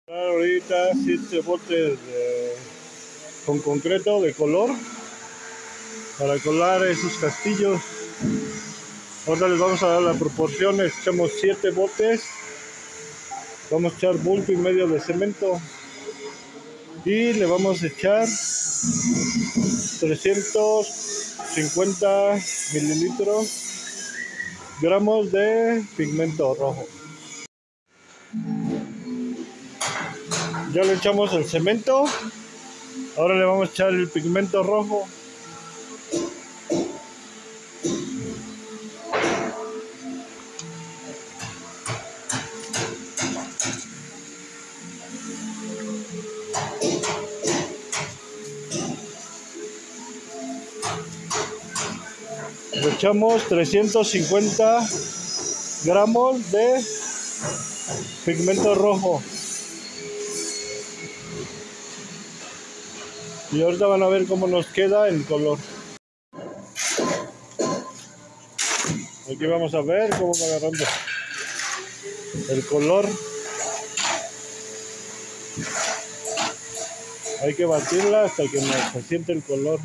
Ahorita 7 botes con concreto de color para colar esos castillos. Ahora les vamos a dar las proporciones. Echamos 7 botes, vamos a echar bulto y medio de cemento y le vamos a echar 350 gramos de pigmento rojo. Ya le echamos el cemento, ahora le vamos a echar el pigmento rojo. Le echamos 350 gramos de pigmento rojo. Y ahorita van a ver cómo nos queda el color. Aquí vamos a ver cómo va agarrando el color. Hay que batirla hasta que se siente el color.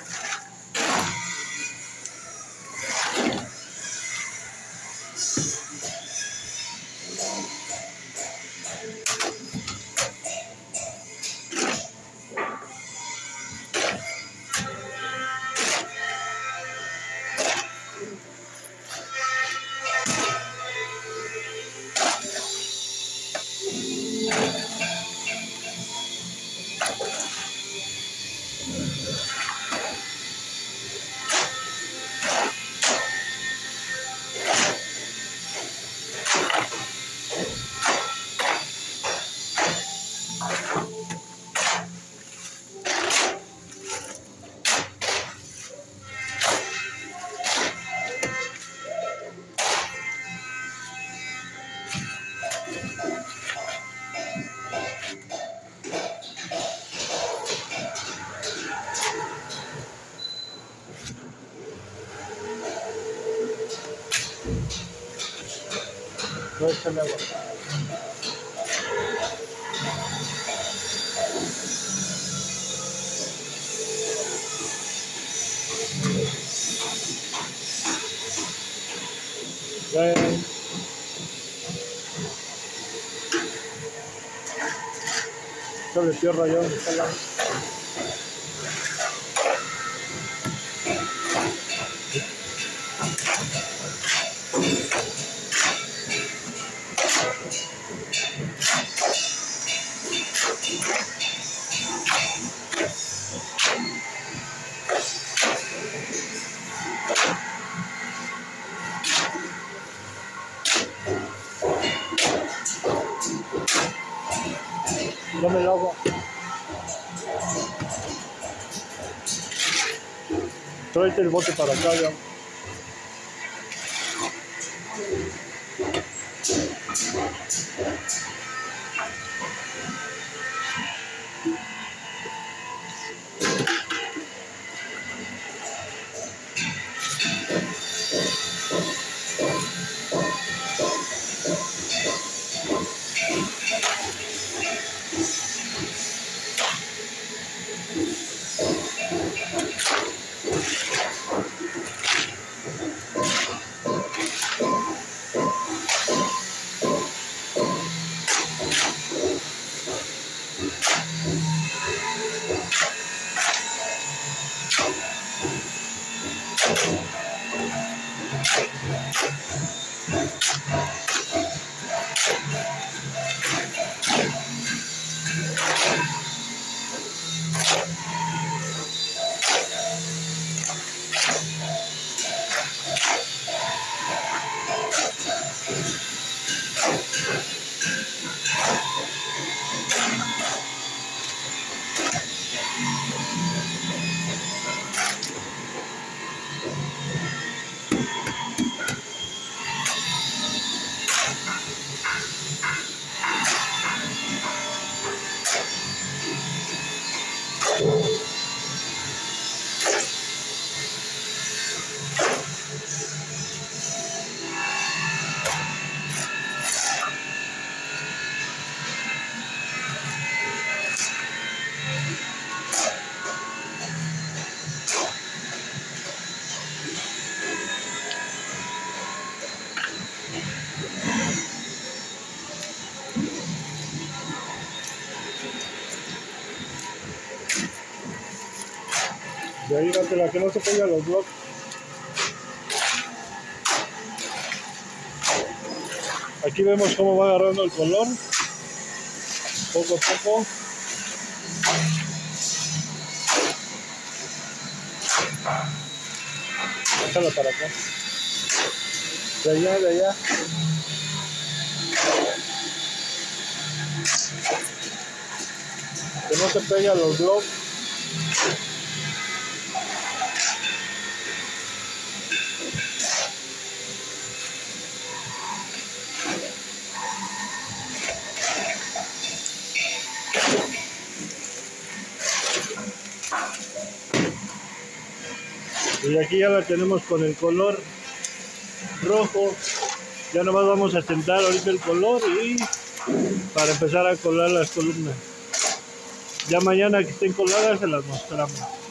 No échale agua. Bien. Échale tierra ya. Dame el agua. Tráete el bote para acá ya. Y ahí la que no se pega los bloques. Aquí vemos cómo va agarrando el color, poco a poco. Déjala para acá. De allá, de allá. Que no se pega los bloques. Y aquí ya la tenemos con el color rojo. Ya nomás vamos a sentar ahorita el color y para empezar a colar las columnas. Ya mañana que estén coladas se las mostramos.